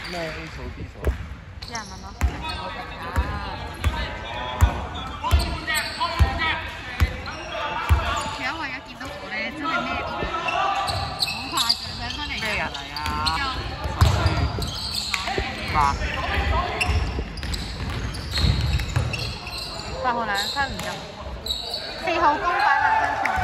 咩 A 組 B 組？ 有人問我有冇評價。有一位一見到我咧，真係咩都好誇張，上翻嚟。咩人嚟啊？8號2分唔入，4號公擺2分錯。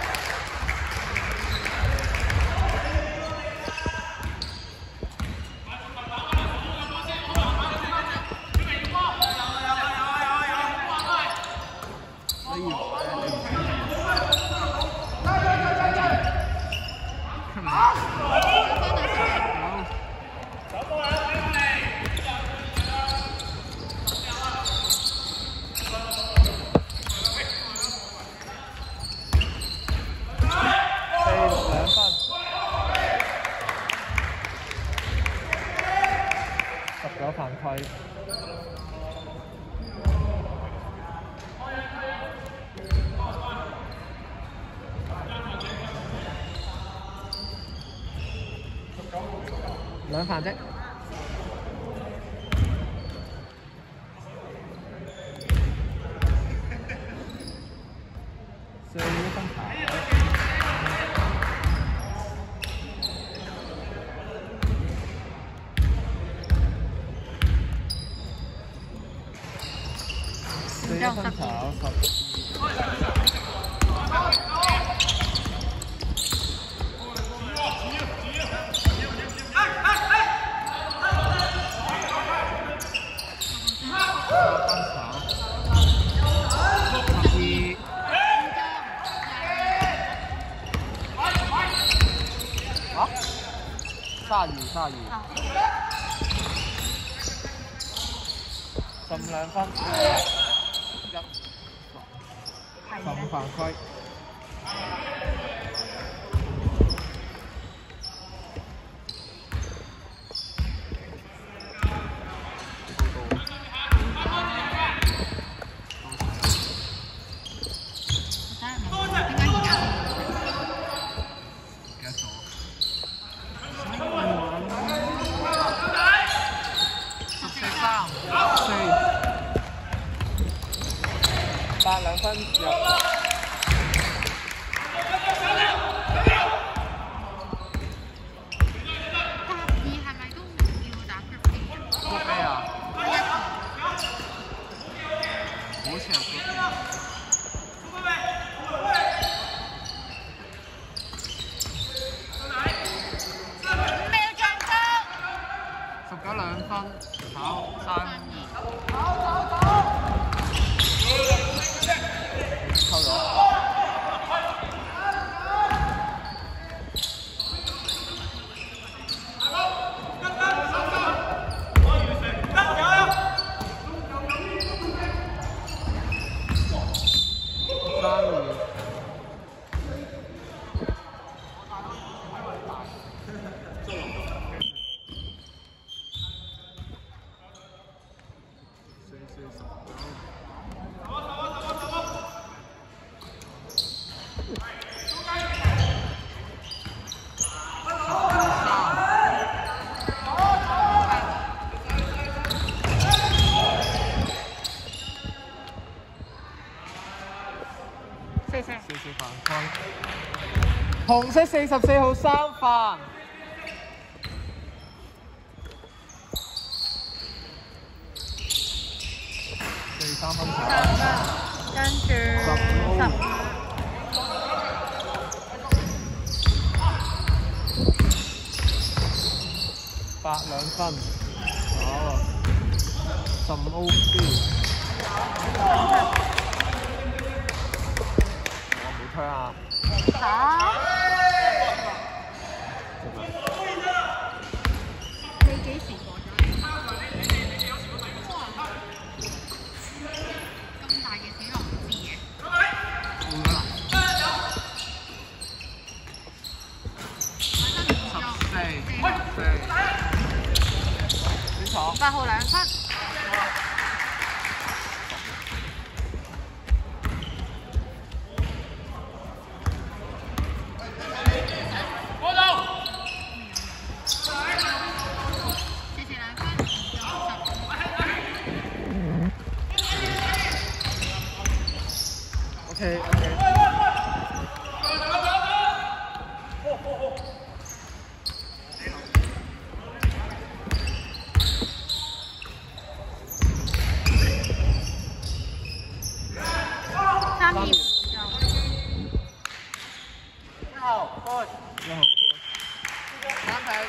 犯規。2犯啫。4分球。4分球32。12分。15犯規。8 2分入。係咪都要打 group A 啊 ？group A 啊？好似係 group A。5秒進攻。19 2分，跑3。扣咗。4犯規。紅色44號3犯。3分球。跟住15。8 2分。好。15 OB。推啊！你幾時過咗？咁大嘅死我唔知嘅。8號2分。 OK。 3秒。 1號 push， 1號 push， 3平。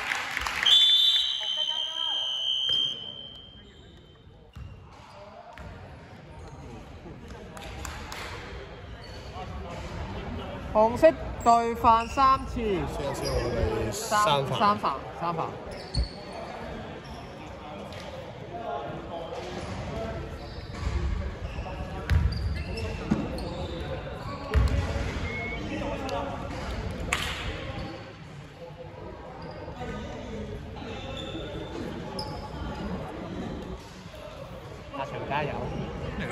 紅色對犯3次。 先我哋三飯。 阿長加油！咩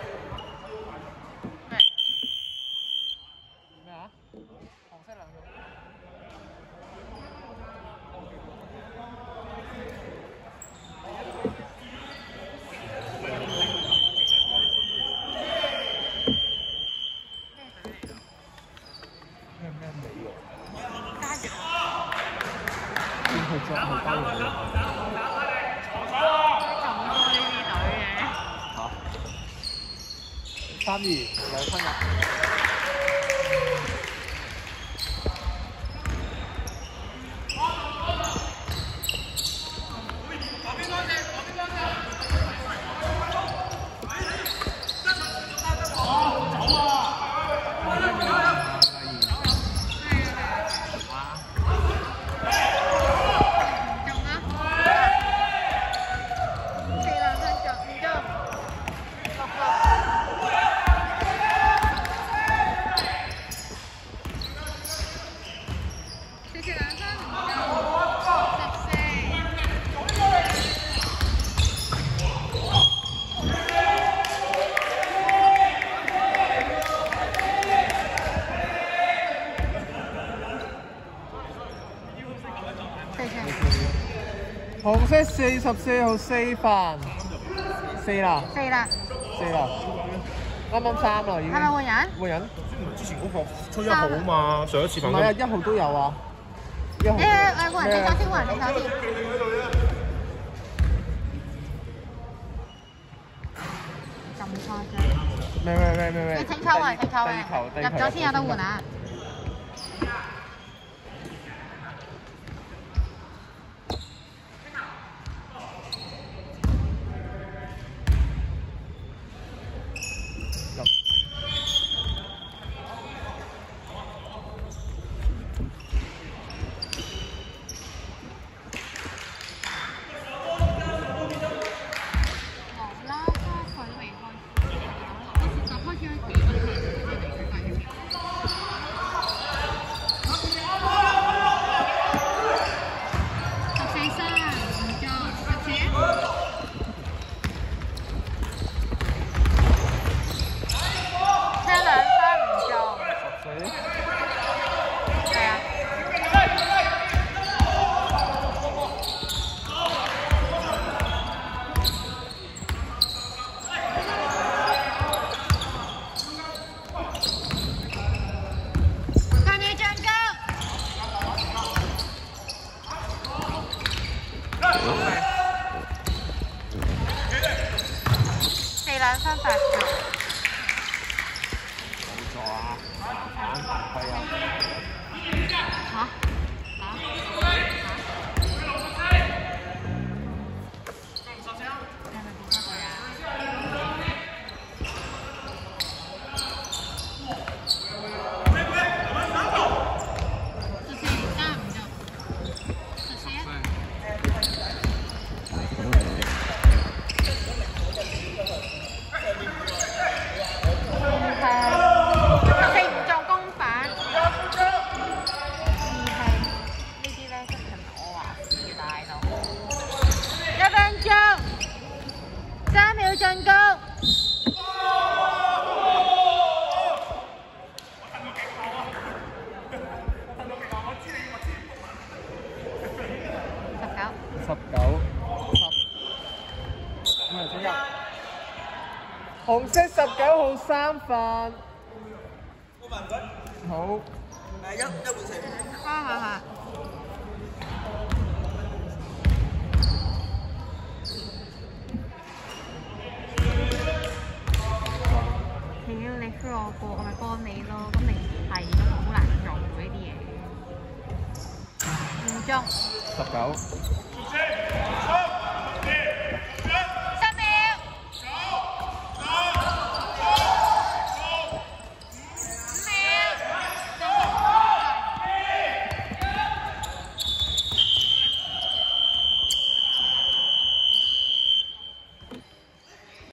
啊？紅色兩個。咩美容？加油！邊去作去加油？3-2，有分啦。紅色44號4飯，4啦，啱啱3啦已經。係咪換人？換人。 之前嗰個吹1號啊嘛，上一次唔係啊，1號都有啊。1號。 換人，你首先換人，你首先。咁誇張？ 咩？ 你請扣位，入咗先有得換啊！4-2分8球。 冇錯啊！反犯規啊！ 嚇？3秒進攻。 19，紅色19號3飯。 好。 係。屌，你推我過，我咪幫你咯。咁你係咁好難做呢啲嘢。5中。 19。